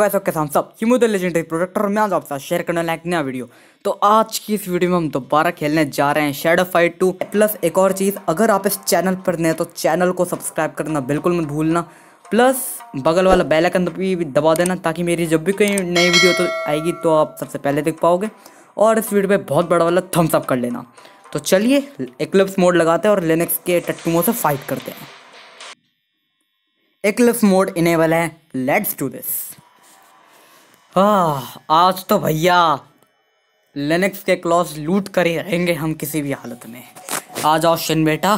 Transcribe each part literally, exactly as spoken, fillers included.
Guys, okay हम सब Hemu the legendary प्रोडक्टर में आज आपके साथ शेयर करने लायक नया वीडियो। तो आज की इस वीडियो में हम दोबारा खेलने जा रहे हैं शैडो फाइट टू। प्लस एक और चीज़, अगर आप इस चैनल पर नए तो चैनल को सब्सक्राइब करना बिल्कुल मत भूलना। प्लस बगल वाला बेल आइकन भी दबा देना ताकि मेरी जब भी कोई नई वीडियो तो आएगी तो आप सबसे पहले देख पाओगे। और इस वीडियो पे बहुत बड़ा वाला थम्स अप कर लेना। तो चलिए एक्लिप्स मोड लगाते हैं और लिनक्स के टट्टुओं से फाइट करते हैं। एक्लिप्स मोड इनेबल है, लेट्स डू दिस। आह, आज तो भैया लिनक्स के क्लॉज लूट कर ही रहेंगे हम किसी भी हालत में। आ जाओ शिन बेटा,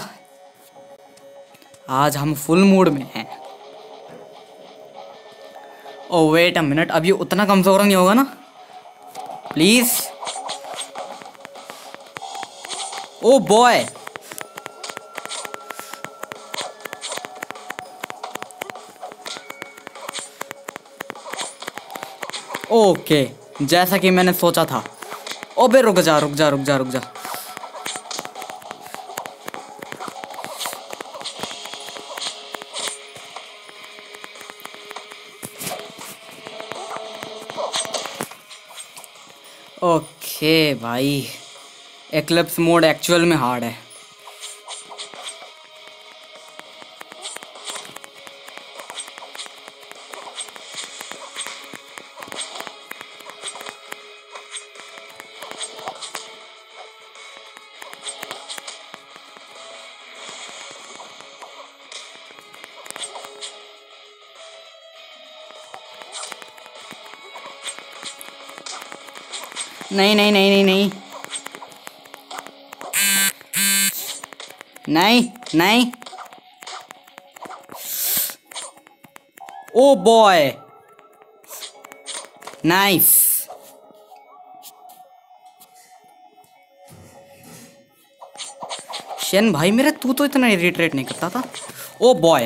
आज हम फुल मूड में हैं। ओ वेट अ मिनट, अब ये उतना कमजोर नहीं होगा ना प्लीज। ओ बॉय, ओके जैसा कि मैंने सोचा था। ओबे रुक जा रुक जा रुक जा रुक जा ओके भाई, एक्लिप्स मोड एक्चुअल में हार्ड है। नहीं नहीं नहीं नहीं नहीं नहीं नहीं ओ बॉय, नाइस। शेन भाई मेरे, तू तो इतना इरिटेट नहीं करता था। ओ बॉय,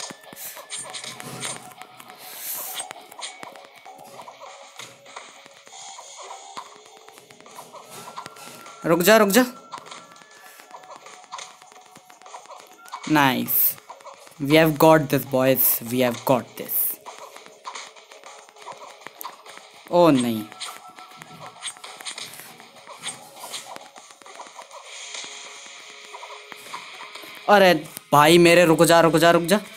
रुक जा रुक जा। Nice, we have got this boys, we have got this. ओ नहीं, अरे भाई मेरे, रुक जा रुक जा रुक जा।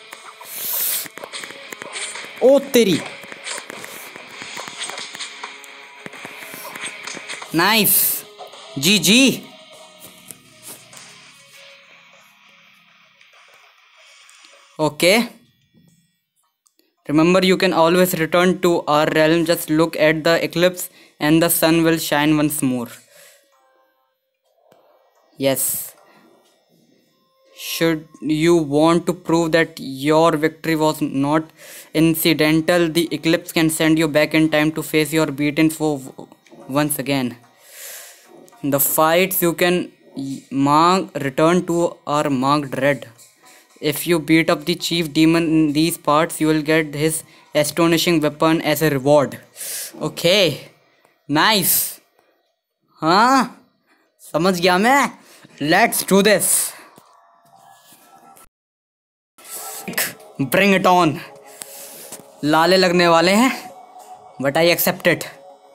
ओ तेरी, नाइस, जी जी। Okay, remember you can always return to our realm, just look at the eclipse and the sun will shine once more. Yes, should you want to prove that your victory was not incidental, the eclipse can send you back in time to face your beaten foe once again. The fights you can mark return to are marked red. If you beat up the chief demon in these parts, you will get his astonishing weapon as a reward. Okay, nice. हाँ समझ गया मैं, let's do this. Bring it on. लाले लगने वाले हैं, but I accept it.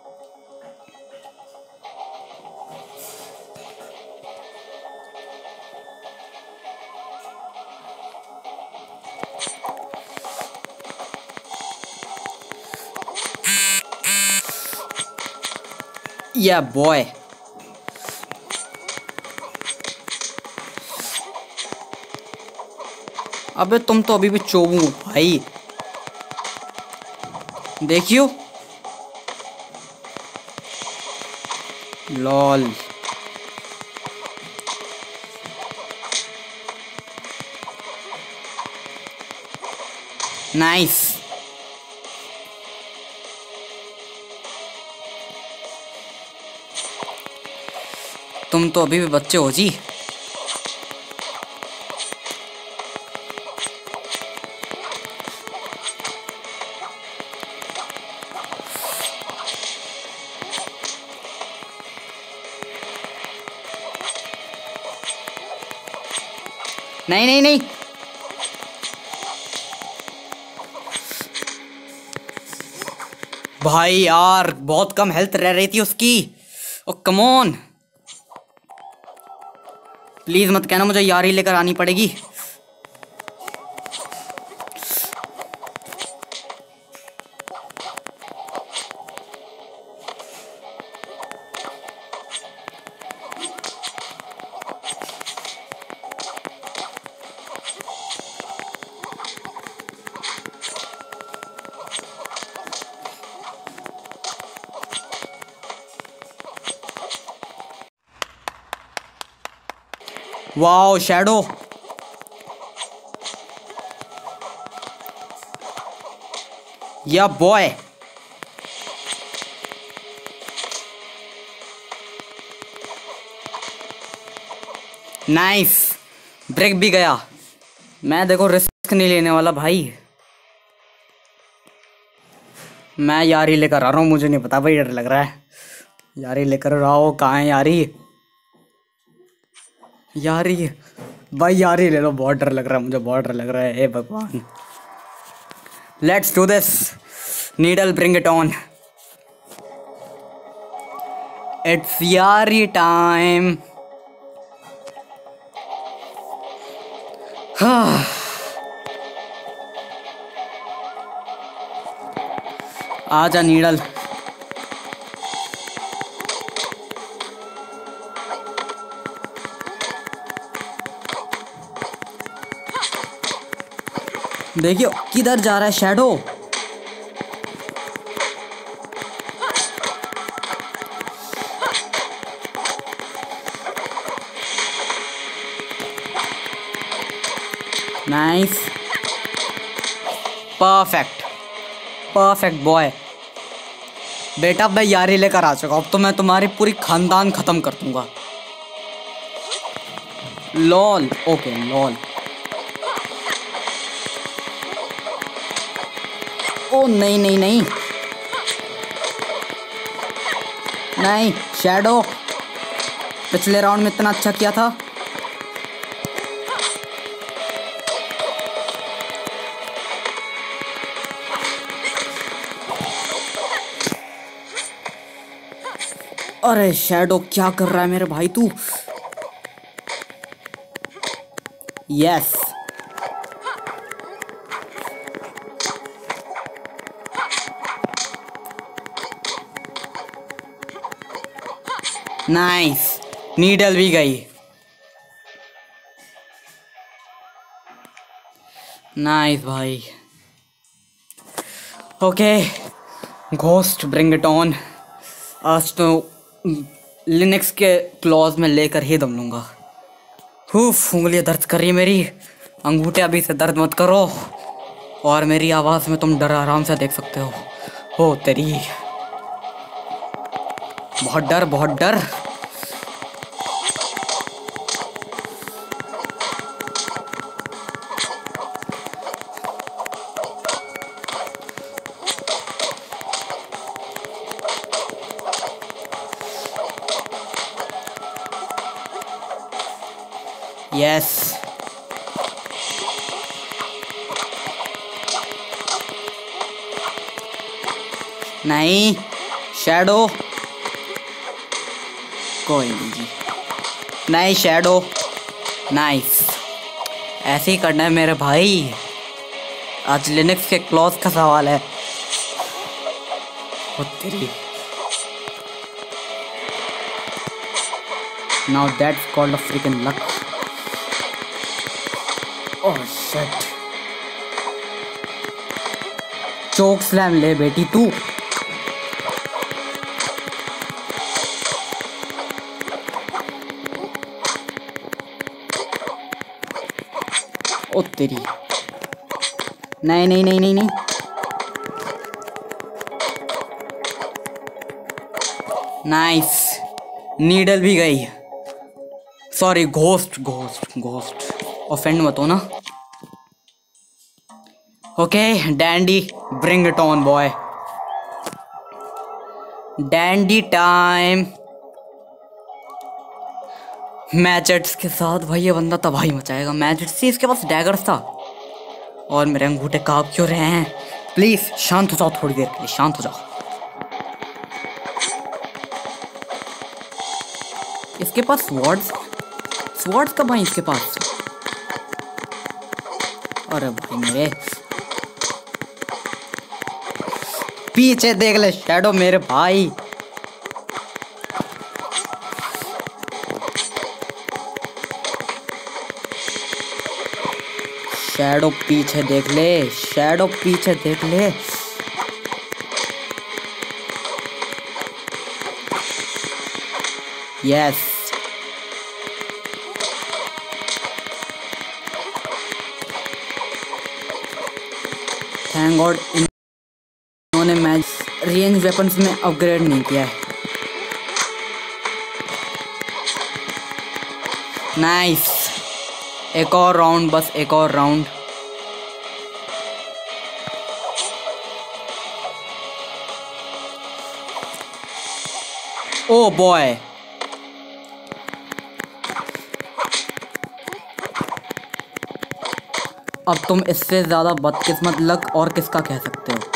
Yeah boy. अबे तुम तो अभी भी चोबू भाई, देखियो। Lol, nice. तुम तो अभी भी बच्चे हो जी। नहीं नहीं नहीं, भाई यार बहुत कम हेल्थ रह रही थी उसकी। ओ कम ऑन, प्लीज मत कहना मुझे यारी लेकर आनी पड़ेगी। Wow shadow, ya boy. Nice, break भी गया। मैं देखो रिस्क नहीं लेने वाला भाई, मैं यारी लेकर आ रहा हूँ। मुझे नहीं पता भाई, डर लग रहा है। यारी लेकर रहा हो, कहाँ है यारी? यारी भाई, यारी ले लो। बहुत डर लग रहा है मुझे, बहुत डर लग रहा है। हे भगवान, let's do this. Needle, bring it on. It's yari time. हाँ, आजा नीडल। देखियो किधर जा रहा है shadow. Nice, perfect perfect boy. बेटा मैं यारी लेकर आ चुका हूं, अब तो मैं तुम्हारी पूरी खानदान खत्म कर दूंगा। Lol, okay lol. ओ नहीं नहीं नहीं नहीं, शैडो पिछले राउंड में इतना अच्छा किया था। अरे शैडो क्या कर रहा है मेरे भाई तू? यस, नाइस, नीडल भी गई। नाइस भाई। Okay, ghost, bring it on. आज तो लिनक्स के क्लॉज में लेकर ही दम लूंगा। हुफ, उंगलियां दर्द कर रही है मेरी। अंगूठे अभी से दर्द मत करो। और मेरी आवाज़ में तुम डर आराम से देख सकते हो। हो तेरी, बहुत डर बहुत डर। यस, नहीं शैडो, कोई नहीं जी, नहीं शैडो। नाइस, ऐसे ही करना है मेरे भाई। आज लिनक्स के क्लॉज का सवाल है। ओ तेरी, now that's called a freaking luck. Oh shit, choke slam ले बेटी तू। ओ तेरी, नहीं नहीं नहीं नहीं नहीं। नाइस, नीडल भी गई। Sorry, ghost ghost ghost, offend मत हो ना। Okay Dandy, bring it on boy. Dandy time. मैजेट्स के साथ भाई ये बंदा तबाही मचाएगा। मैजेट्स से इसके पास डैगर्स था। और मेरे अंगूठे कांप क्यों रहे हैं? प्लीज शांत हो जाओ थोड़ी देर के लिए, शांत हो जाओ। इसके पास स्वॉर्ड्स स्वॉर्ड्स कब आए इसके पास? अरे भाई मेरे पीछे देख ले शैडो मेरे भाई। शैडो पीछे देख ले, शैडो पीछे देख ले। यस थैंक गॉड इन्होंने मैच रेंज वेपन्स में अपग्रेड नहीं किया है। नाइस, एक और राउंड, बस एक और राउंड। ओ बॉय, अब तुम इससे ज्यादा बदकिस्मत लक और किसका कह सकते हो?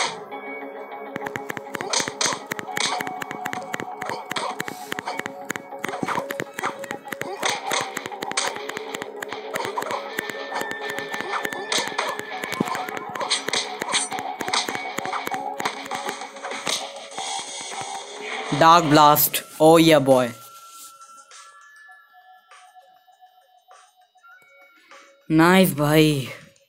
Dark blast, oh ya boy. Nice भाई।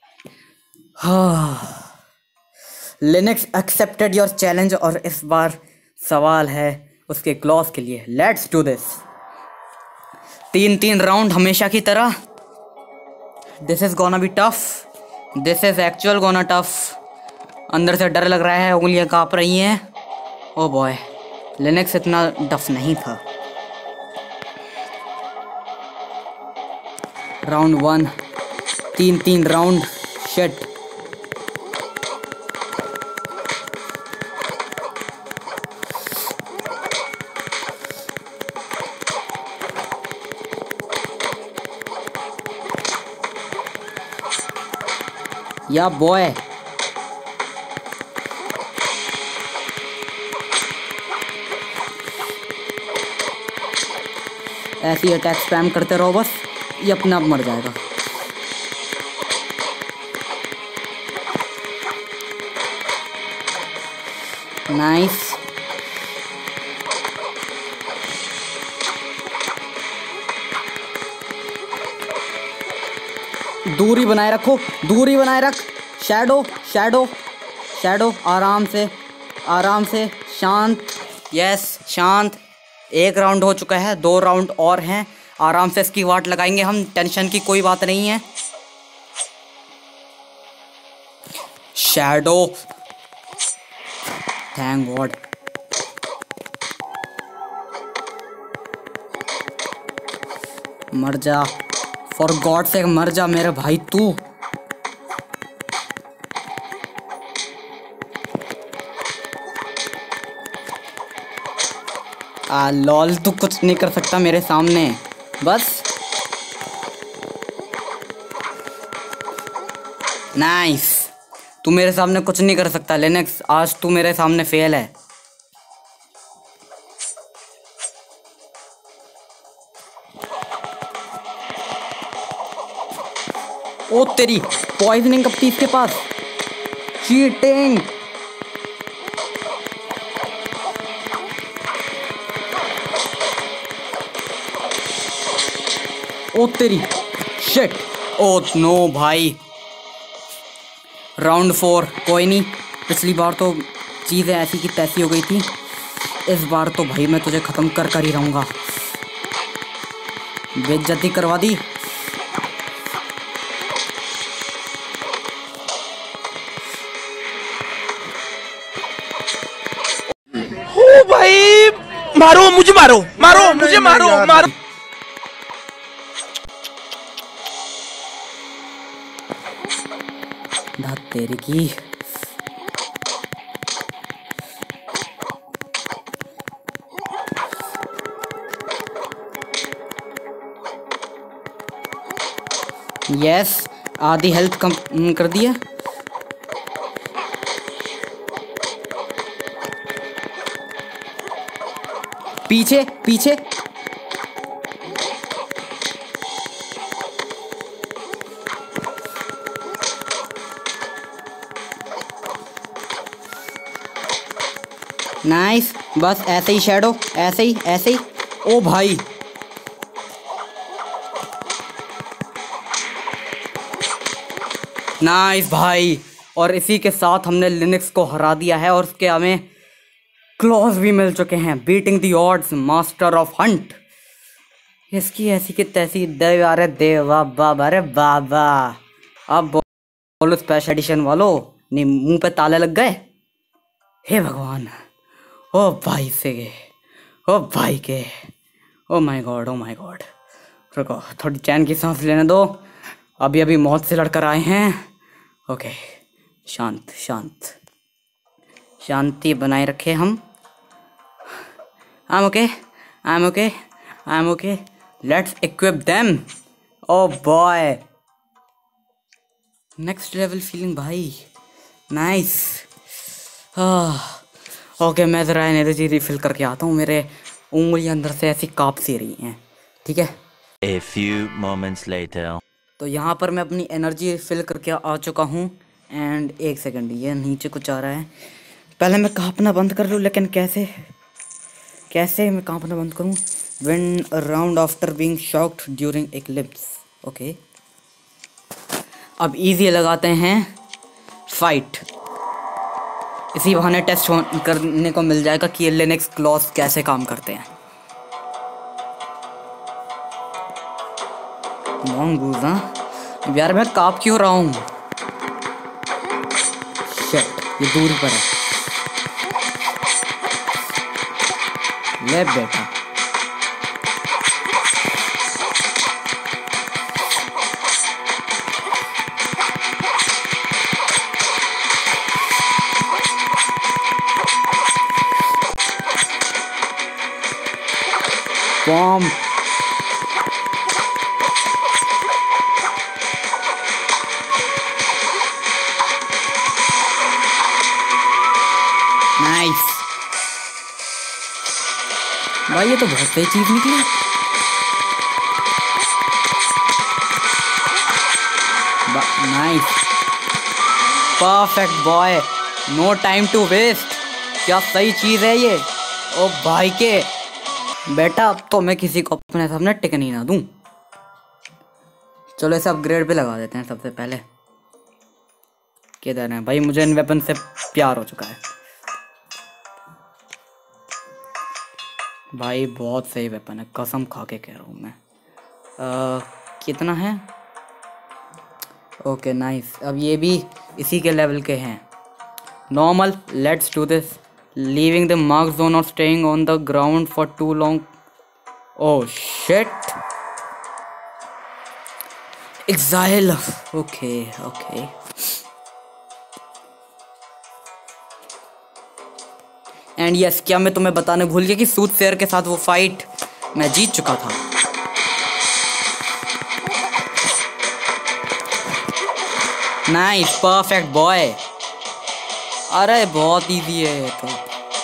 लिनक्स एक्सेप्टेड योर चैलेंज और इस बार सवाल है उसके क्लॉज के लिए। Let's do this. तीन तीन राउंड हमेशा की तरह। This is gonna be tough, this is actual gonna tough. अंदर से डर लग रहा है, उंगलियां कांप रही हैं। ओ बॉय, लिनक्स इतना टफ नहीं था। राउंड वन, तीन तीन राउंड। शिट, या बॉय। ऐसे ही अटैक स्पैम करते रहो बस, ये अपने आप मर जाएगा। नाइस। दूरी बनाए रखो, दूरी बनाए रख। शैडो शैडो शैडो, आराम से आराम से, शांत। यस शांत। एक राउंड हो चुका है, दो राउंड और हैं। आराम से इसकी वाट लगाएंगे हम, टेंशन की कोई बात नहीं है। Shadow, thank god. मर जा, फॉर गॉड से मर जा मेरे भाई तू। आ लॉल, तू कुछ नहीं कर सकता मेरे सामने, बस। नाइस, तू मेरे सामने कुछ नहीं कर सकता लिनक्स, आज तू मेरे सामने फेल है। ओ तेरी, पॉइजनिंग कब थी इसके पास? चीटिंग। ओ तेरी, शिट। ओ नो भाई। राउंड फोर, कोई नहीं, पिछली बार तो चीज़ें ऐसी की तैसी हो गई थी, इस बार तो भाई मैं तुझे ख़त्म कर कर ही रहूँगा। बेइज्जती करवा दी। ओ भाई, मारो मुझे, मारो मारो मुझे, मारो मारो। धात तेरी की। यस, आधी हेल्थ कम कर दिया। पीछे पीछे नाइस, बस ऐसे ही शैडो, ऐसे ही ऐसे ही। ओ भाई नाइस भाई, और इसी के साथ हमने लिनक्स को हरा दिया है और उसके हमें क्लॉज भी मिल चुके हैं। Beating the odds, master of hunt. इसकी ऐसी की तैसी देव, अरे देवा बाबा, अरे बाबा। अब बोलो स्पेशल एडिशन वालों, नहीं मुंह पे ताले लग गए। हे भगवान, ओ भाई से, ओ भाई के, oh my god, oh my god. रुको, थोड़ी चैन की सांस लेने दो, अभी अभी मौत से लड़कर आए हैं। ओके, शांत शांत, शांति बनाए रखे हम। I am okay, I am okay, I am okay. Let's equip them. Oh boy, next level feeling भाई, नाइस। ओके, मैं ज़रा एनर्जी रिफिल करके आता हूँ, मेरे उंगलियां अंदर से ऐसी काँप सी रही हैं। ठीक है। A few moments later. तो यहाँ पर मैं अपनी एनर्जी फिल करके आ चुका हूँ। एंड एक सेकंड, ये नीचे कुछ आ रहा है। पहले मैं कांपना बंद कर लूँ, लेकिन कैसे कैसे मैं कांपना बंद करूँ? Win around after being shocked during eclipse. Okay, अब इजी लगाते हैं फाइट। इसी बहाने टेस्ट करने को मिल जाएगा कि ये लिनक्स क्लॉज कैसे काम करते हैं। मॉन्गूज, हाँ यार, मैं काँप क्यों रहा हूँ? शिट, ये दूरी पर है। ले बेटा, बॉम्ब। नाइस भाई, ये तो बहुत सही चीज निकली। Nice, perfect boy, no time to waste. क्या सही चीज है ये। ओ भाई के बेटा, अब तो मैं किसी को अपने सामने टिकन ही ना दूं। चलो इसे अपग्रेड पे लगा देते हैं सबसे पहले। किधर है भाई? मुझे इन वेपन से प्यार हो चुका है भाई, बहुत सही वेपन है, कसम खा के कह रहा हूँ मैं। आ, कितना है? ओके नाइस, अब ये भी इसी के लेवल के हैं। Normal, let's do this. Leaving the mark zone और staying on the ground for too long. Oh shit, exile. Okay okay, and yes, क्या मैं तुम्हें बताने भूल गया कि सूटसेयर के साथ वो फाइट मैं जीत चुका था। Nice, perfect boy. अरे बहुत इजी है ये तो।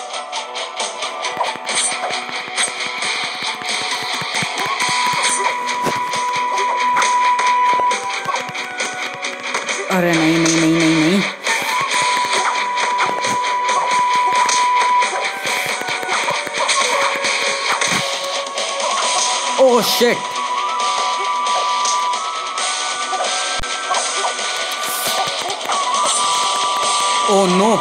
अरे नहीं नहीं नहीं नहीं नहीं, oh shit. Oh no,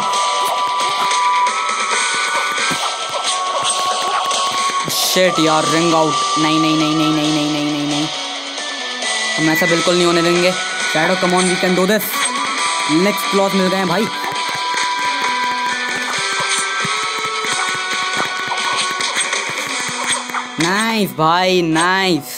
shit यार, रिंग आउट। नहीं नहीं नहीं नहीं नहीं नहीं नहीं नहीं नहीं, हम ऐसा बिल्कुल नहीं होने देंगे। Shadow come on, we can do this. Next cloth मिल गए हैं भाई। नाइस भाई, नाइस।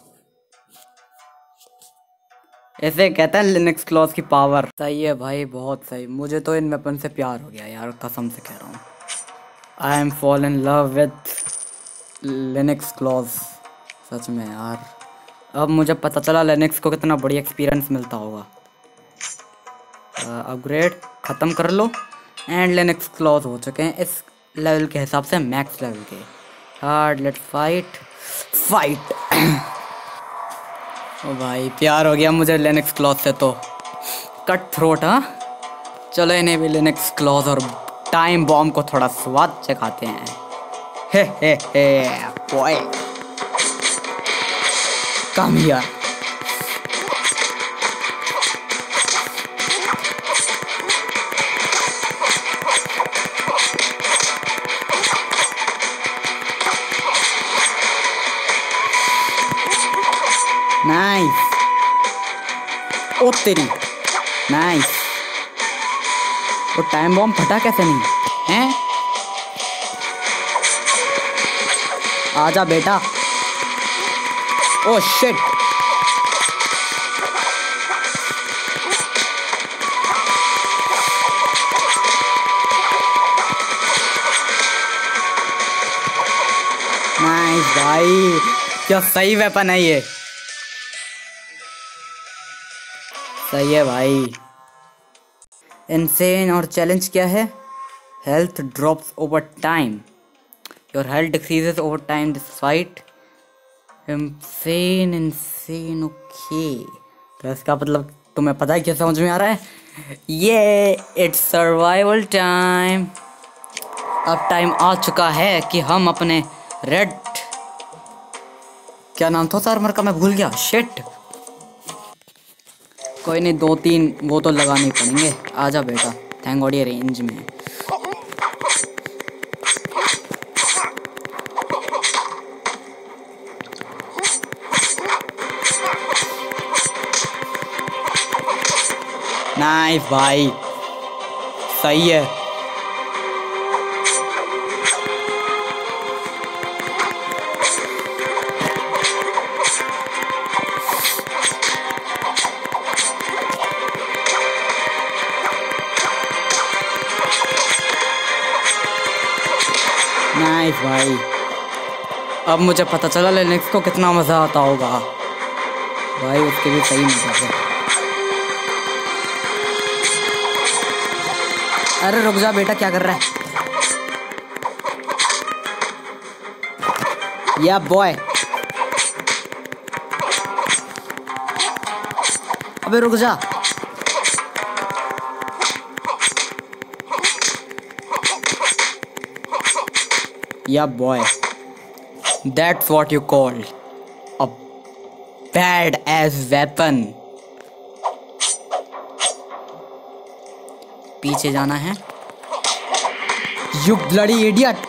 ऐसे कहते हैं लिनक्स क्लॉज की पावर। सही है भाई, बहुत सही। मुझे तो इन वेपन से प्यार हो गया यार, कसम से कह रहा हूँ। I am fall in love with Lynx claws, सच में यार। अब मुझे पता चला लिनक्स को कितना बढ़िया एक्सपीरियंस मिलता होगा। अपग्रेड ख़त्म कर लो, एंड लिनक्स क्लॉज हो चुके हैं इस लेवल के हिसाब से, मैक्स लेवल के। Hard, let fight fight. ओ भाई, प्यार हो गया मुझे लिनक्स क्लॉज से तो। कट थ्रोट, हाँ। चलो इन्हें भी लिनक्स क्लॉज और टाइम बॉम्ब को थोड़ा स्वाद चखाते हैं। Hey hey hey boy, come here. Nice, ओ तेरी, नाइस। वो टाइम बॉम्ब फटा कैसे नहीं हैं? आजा बेटा। ओ शिट, नाइस भाई, क्या सही वेपन है ये। सही है भाई। इनसेन और चैलेंज क्या है? Health drops over time, your health decreases over time this fight. Insane insane okay, तो इसका मतलब तुम्हें पता है क्या समझ में आ रहा है? ये इट्स सर्वाइवल टाइम। अब टाइम आ चुका है कि हम अपने रेड, क्या नाम था आर्मर का, मैं भूल गया, शिट। कोई नहीं, दो तीन वो तो लगाने पड़ेंगे। आजा बेटा, थैंक गॉड ये रेंज में है। नाइस भाई, सही है। नाइस भाई, अब मुझे पता चला लिनक्स को कितना मज़ा आता होगा भाई, उसके भी सही मजा है। अरे रुक जा बेटा, क्या कर रहा है? या बॉय, अबे रुक जा। Ya boy, that's what you call a bad ass weapon। पीछे जाना है। You bloody idiot।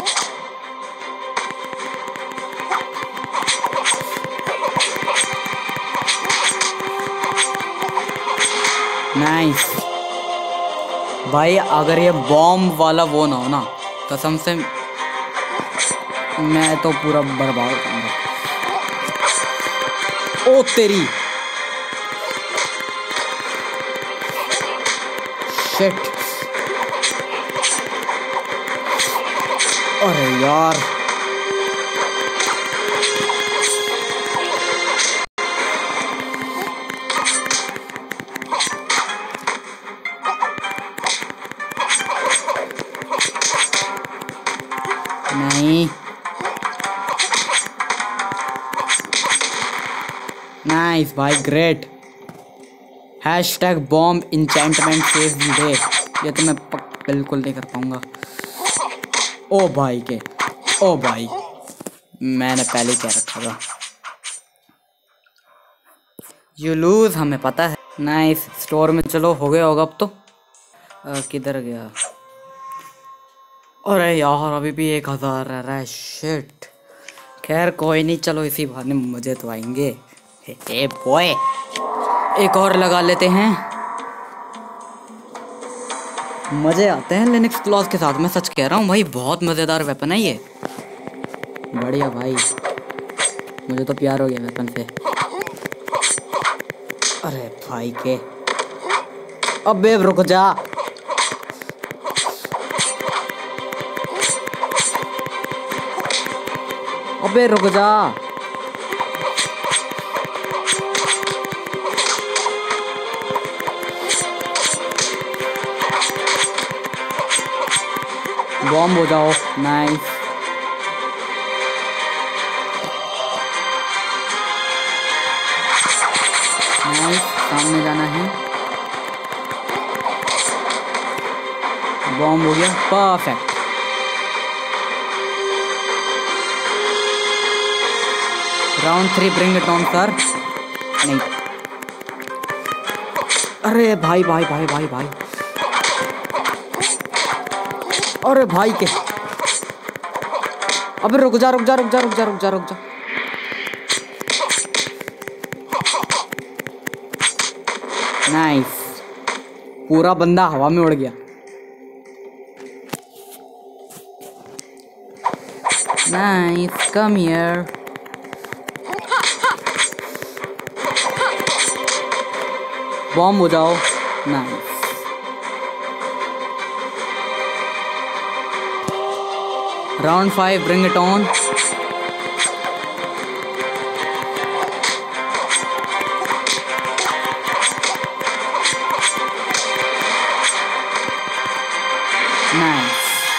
नाइस भाई, अगर ये बॉम्ब वाला वो ना हो ना, कसम से मैं तो पूरा बर्बाद करूंगा। ओ तेरी, शिट, अरे यार, नहीं। नाइस भाई, great. Hashtag bomb enchantment save the day, ये तो मैं बिल्कुल नहीं कर पाऊंगा। ओ भाई के, ओ भाई, मैंने पहले ही कह रखा था। यू लूज, हमें पता है। नाइस, स्टोर में चलो, हो गया होगा अब तो। आ, किधर गया? अरे यार, अभी भी एक हजार रह रहा है, शिट। खैर कोई नहीं, चलो इसी बहाने मजे तो आएंगे। हे बॉय, एक और लगा लेते हैं, मजे आते हैं लिनक्स क्लॉज के साथ। मैं सच कह रहा हूँ भाई, बहुत मजेदार वेपन है ये। बढ़िया भाई, मुझे तो प्यार हो गया वेपन से। अरे भाई के, अबे रुक जा। अबे रुक जा। बॉम्ब हो जाओ। नाइस, नाइस, सामने जाना है। बॉम्ब हो गया, perfect. Round three, bring it on sir. नहीं, अरे भाई भाई भाई भाई भाई, अरे भाई के, अबे रुक जा रुक जा रुक जा रुक जा रुक जा रुक जा। नाइस, पूरा बंदा हवा में उड़ गया। Nice, come here. बॉम्ब हो जाओ। Nice, round five, bring it on. Nice,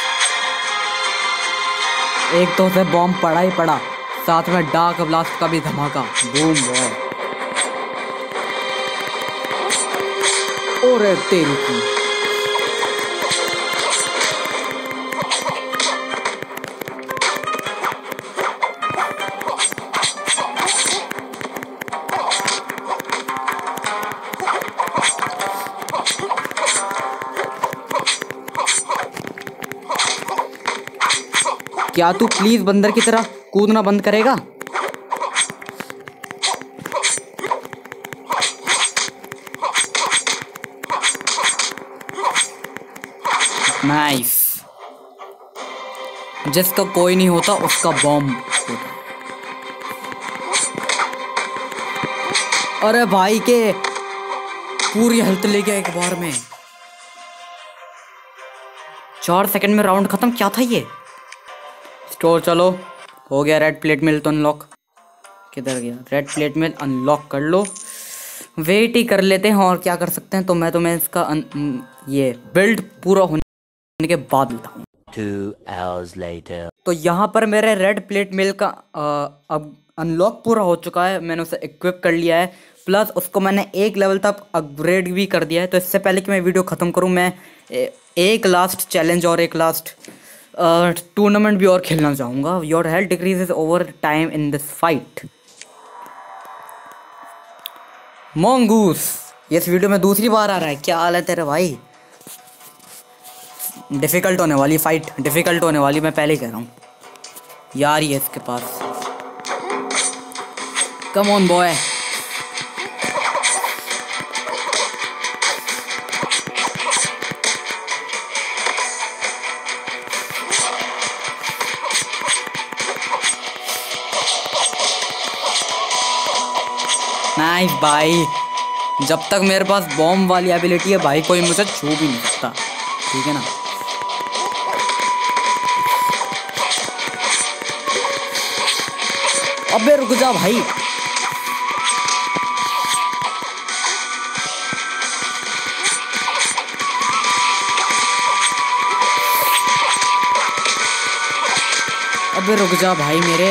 एक तो से बॉम्ब पड़ा ही पड़ा, साथ में डार्क ब्लास्ट का भी धमाका। बूम बॉय, और तेरी की। क्या तू प्लीज बंदर की तरह कूदना बंद करेगा? नाइस, जिसका कोई नहीं होता उसका बॉम्ब होता। अरे भाई के पूरी हेल्थ ले गया एक बार में। चार सेकंड में राउंड खत्म। क्या था ये? स्टोर चलो, हो गया। रेड प्लेट मिल तो अनलॉक। किधर गया? रेड प्लेट मिल अनलॉक कर लो। वेट ही कर लेते हैं और क्या कर सकते हैं। तो मैं तो मैं इसका अन, ये बिल्ड पूरा होने के बाद लेता हूँ। Two hours later. तो यहाँ पर मेरे रेड प्लेट मिल का आ, अब अनलॉक पूरा हो चुका है। मैंने उसे इक्विप कर लिया है, प्लस उसको मैंने एक लेवल तक अपग्रेड भी कर दिया है। तो इससे पहले कि मैं वीडियो ख़त्म करूँ, मैं ए, एक लास्ट चैलेंज और एक लास्ट टूर्नामेंट भी और खेलना चाहूँगा। Your health decreases over time in this fight. Mongoose, ये इस वीडियो में दूसरी बार आ रहा है। क्या हाल है तेरे भाई? डिफ़िकल्ट होने वाली फाइट, डिफ़िकल्ट होने वाली, मैं पहले ही कह रहा हूँ यार। ये इसके पास, कम ऑन बॉय। नाइस भाई, जब तक मेरे पास बॉम्ब वाली एबिलिटी है भाई, कोई मुझे छू भी नहीं सकता, ठीक है ना। अबे रुक जा भाई। अबे रुक जा भाई मेरे।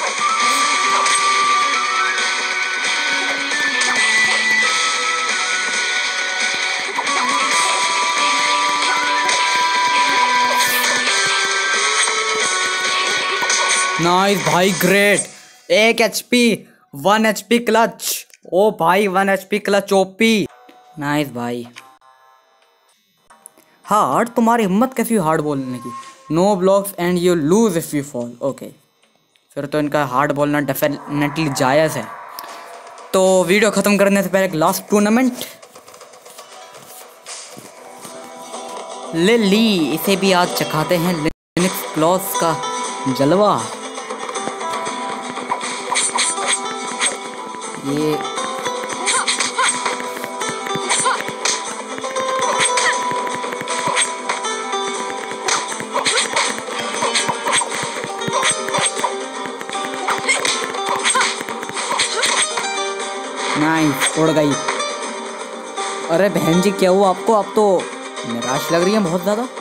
नाइस भाई, ग्रेट। एक एचपी, वन एचपी क्लच। ओ भाई, one HP clutch OP. Nice भाई। हार्ड, तुम्हारी हिम्मत कैसी हुई हार्ड बोलने की? No blocks and you lose if you fall. Okay, फिर तो इनका हार्ड बोलना डेफिनेटली जायज़ है। तो वीडियो ख़त्म करने से पहले एक लास्ट टूर्नामेंट ले ली, इसे भी आज चखाते हैं लिनक्स क्लॉस का जलवा। ये नाइस, उड़ गई। अरे बहन जी, क्या हुआ आपको? आप तो निराश लग रही है बहुत ज़्यादा।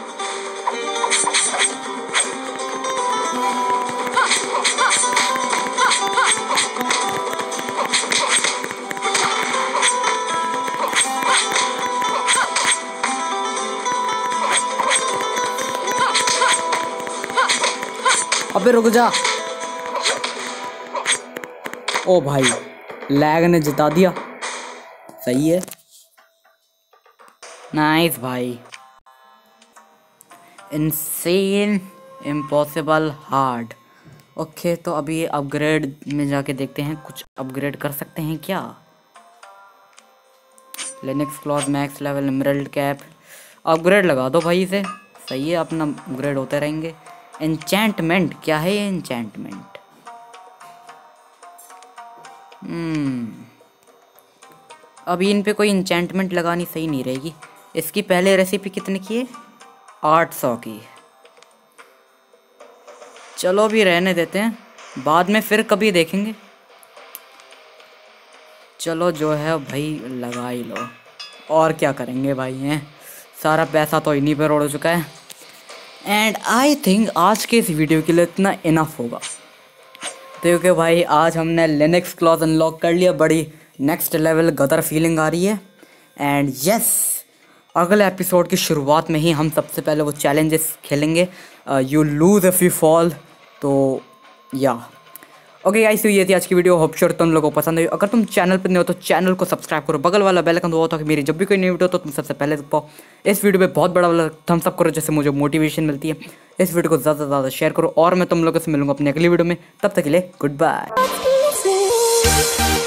अबे रुक जा। ओ भाई लैग ने जिता दिया। सही है, नाइस भाई। Insane, impossible, hard. ओके तो अभी अपग्रेड में जाके देखते हैं कुछ अपग्रेड कर सकते हैं क्या। Lynx claws max level emerald cap upgrade लगा दो भाई इसे। सही है, अपना अपग्रेड होते रहेंगे। एन्चेंटमेंट क्या है ये एन्चेंटमेंट? हम्म अभी इन पे कोई एन्चेंटमेंट लगानी सही नहीं रहेगी। इसकी पहले रेसिपी कितने की है? आठ सौ की। चलो अभी रहने देते हैं, बाद में फिर कभी देखेंगे। चलो जो है भाई लगा ही लो, और क्या करेंगे भाई हैं। सारा पैसा तो इन्हीं पर उड़ चुका है। एंड आई थिंक आज के इस वीडियो के लिए इतना इनफ होगा, क्योंकि भाई आज हमने लिनक्स क्लॉज अनलॉक कर लिया। बड़ी नेक्स्ट लेवल गदर फीलिंग आ रही है। एंड यस, अगले एपिसोड की शुरुआत में ही हम सबसे पहले वो चैलेंजेस खेलेंगे, you lose if you fall. तो या ओके गाइस, तो ये थी आज की वीडियो। होप श्योर तुम लोगों को पसंद आई। अगर तुम चैनल पर नहीं हो तो चैनल को सब्सक्राइब करो, बगल वाला बेल आइकन दबाओ ताकि मेरी जब भी कोई नई वीडियो तो तुम सबसे पहले देख पाओ। इस वीडियो पे बहुत बड़ा वाला थम्स अप करो, जैसे मुझे मोटिवेशन मिलती है। इस वीडियो को ज़्यादा से ज़्यादा शेयर करो, और मैं तुम लोगों से मिलूंगा अपनी अगली वीडियो में। तब तक के लिए गुड बाय।